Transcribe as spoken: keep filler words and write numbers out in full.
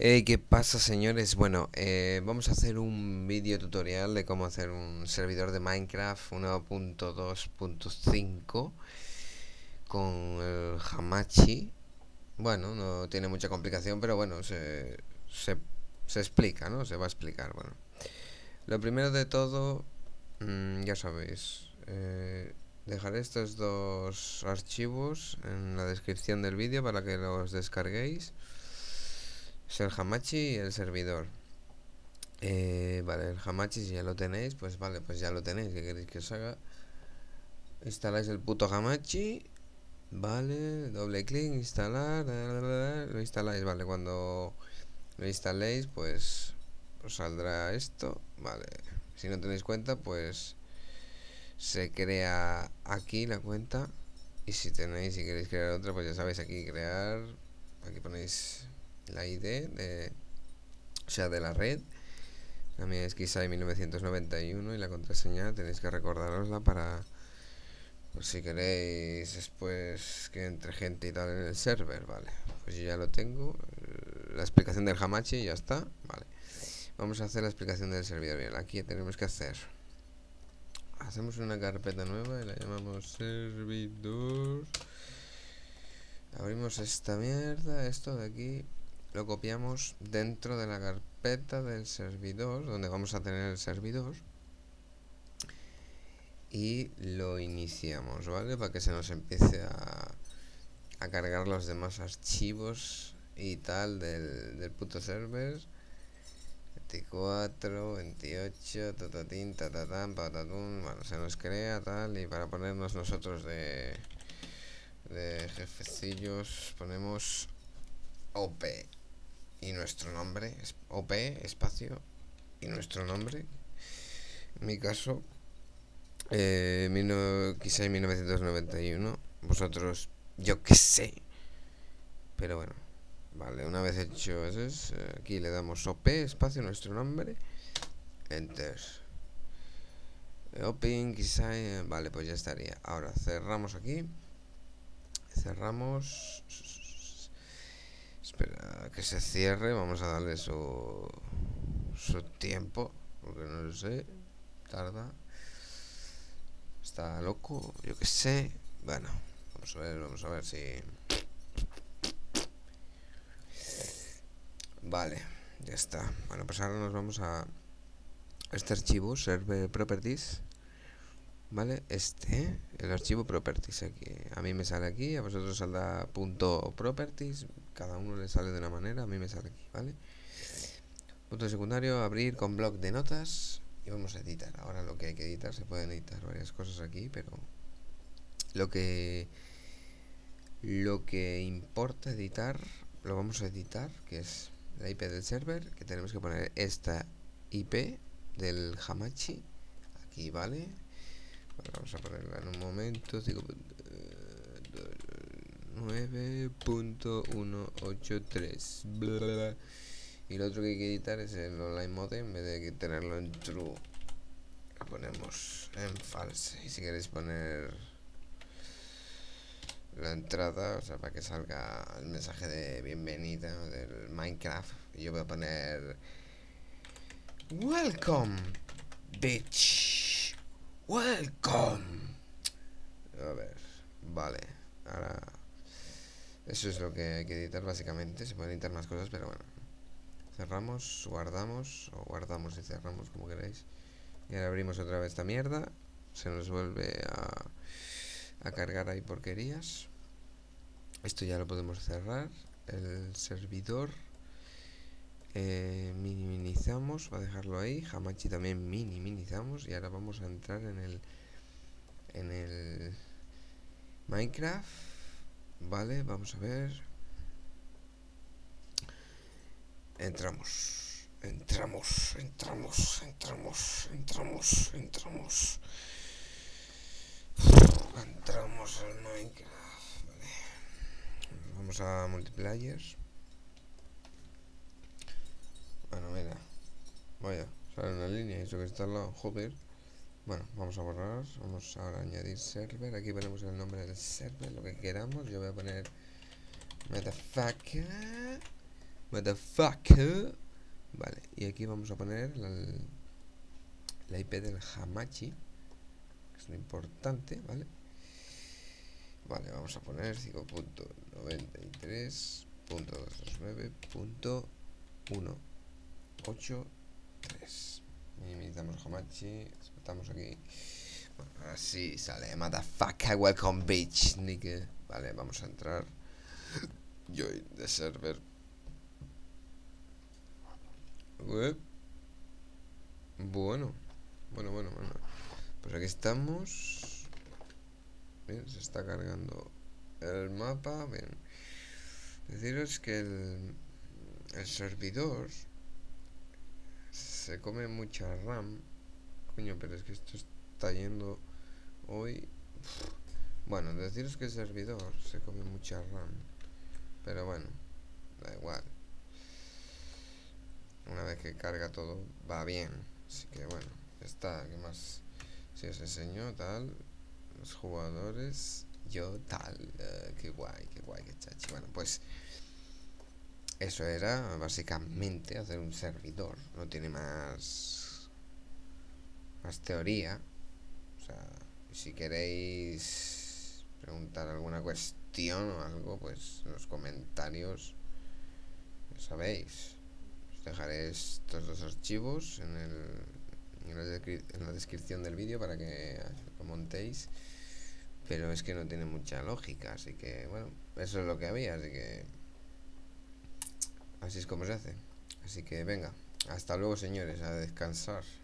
Eh, ¿qué pasa, señores? Bueno, eh, vamos a hacer un vídeo tutorial de cómo hacer un servidor de Minecraft uno punto dos punto cinco con el Hamachi. Bueno, no tiene mucha complicación, pero bueno, se, se, se explica, ¿no? Se va a explicar. Bueno, lo primero de todo, mmm, ya sabéis, eh, dejaré estos dos archivos en la descripción del vídeo para que los descarguéis. Es el Hamachi y el servidor. Eh, vale, el Hamachi, si ya lo tenéis, pues vale, pues ya lo tenéis. ¿Qué queréis que os haga? Instaláis el puto Hamachi. Vale, doble clic, instalar. Lo instaláis, vale. Cuando lo instaléis, pues os saldrá esto. Vale, si no tenéis cuenta, pues se crea aquí la cuenta. Y si tenéis, si queréis crear otra, pues ya sabéis, aquí crear. Aquí ponéis la I D de, o sea, de la red. La mía es Kisai mil novecientos noventa y uno y la contraseña tenéis que recordarosla para, pues si queréis después que entre gente y tal en el server, vale. Pues yo ya lo tengo, la explicación del Hamachi y ya está, vale. Vamos a hacer la explicación del servidor. Bien, aquí tenemos que hacer, hacemos una carpeta nueva y la llamamos servidor. Abrimos esta mierda, esto de aquí, lo copiamos dentro de la carpeta del servidor, donde vamos a tener el servidor, y lo iniciamos, ¿vale? Para que se nos empiece a, a cargar los demás archivos y tal del, del puto server. veinticuatro, veintiocho, tatatín, tatatán, patatún. Bueno, se nos crea tal, y para ponernos nosotros de, de jefecillos ponemos O P y nuestro nombre, O P, espacio, y nuestro nombre. En mi caso, eh, Kisai mil novecientos noventa y uno. Vosotros, yo qué sé. Pero bueno, vale, una vez hecho eso, eh, aquí le damos O P, espacio, nuestro nombre, Enter. Open, Kisai, vale, pues ya estaría. Ahora cerramos aquí. Cerramos. Espera que se cierre. Vamos a darle su, su tiempo, porque no lo sé. Tarda. Está loco, yo que sé. Bueno, vamos a ver, vamos a ver si... Vale, ya está. Bueno, pues ahora nos vamos a este archivo, server properties. Vale, este, el archivo properties aquí. A mí me sale aquí, a vosotros saldrá punto properties. Cada uno le sale de una manera, a mí me sale aquí, ¿vale? Punto secundario, abrir con bloc de notas. Y vamos a editar. Ahora lo que hay que editar, se pueden editar varias cosas aquí, pero lo que lo que importa editar, lo vamos a editar, que es la I P del server, que tenemos que poner esta I P del Hamachi aquí, ¿vale? Bueno, vamos a ponerla en un momento. nueve punto ciento ochenta y tres. Y lo otro que hay que editar es el online mode. En vez de tenerlo en true, lo ponemos en false. Y si queréis poner la entrada, o sea, para que salga el mensaje de bienvenida del Minecraft, yo voy a poner welcome bitch, welcome. A ver, vale, ahora eso es lo que hay que editar básicamente. Se pueden editar más cosas, pero bueno. Cerramos, guardamos, o guardamos y cerramos, como queráis. Y ahora abrimos otra vez esta mierda. Se nos vuelve a a cargar ahí porquerías. Esto ya lo podemos cerrar. El servidor, eh, minimizamos, va a dejarlo ahí. Hamachi también minimizamos. Y ahora vamos a entrar en el en el Minecraft. Vale, vamos a ver. Entramos. Entramos, entramos, entramos, entramos, entramos. Entramos al Minecraft. Vale. Vamos a multiplayers. Bueno, mira. Vaya, sale una línea y eso que está al lado. Joder. Bueno, vamos a borrar. Vamos ahora a añadir server. Aquí ponemos el nombre del server, lo que queramos. Yo voy a poner motherfucker. Motherfucker. Vale, y aquí vamos a poner la, la I P del Hamachi, que es lo importante, ¿vale? Vale, vamos a poner cinco punto noventa y tres punto doscientos veintinueve punto ciento ochenta y tres. Minimizamos Hamachi, estamos aquí. Bueno, ahora sí sale. Motherfucker, welcome bitch, nigga. Vale, vamos a entrar. Join the server. Web. Bueno, bueno, bueno, bueno. Pues aquí estamos. Bien, se está cargando el mapa. Bien. Deciros que el, el servidor se come mucha RAM. Coño, pero es que esto está yendo hoy. Bueno, deciros que el servidor se come mucha RAM. Pero bueno, da igual. Una vez que carga todo va bien. Así que bueno, ya está. ¿Qué más? Si os enseño tal, los jugadores, yo tal. Uh, qué guay, qué guay, qué chachi. Bueno, pues eso era básicamente hacer un servidor. No tiene más más teoría. O sea, si queréis preguntar alguna cuestión o algo, pues en los comentarios, ya sabéis. Os dejaré estos dos archivos en el en la, en la descripción del vídeo para que lo montéis, pero es que no tiene mucha lógica, así que bueno, eso es lo que había, así que así es como se hace. Así que venga, hasta luego señores, a descansar.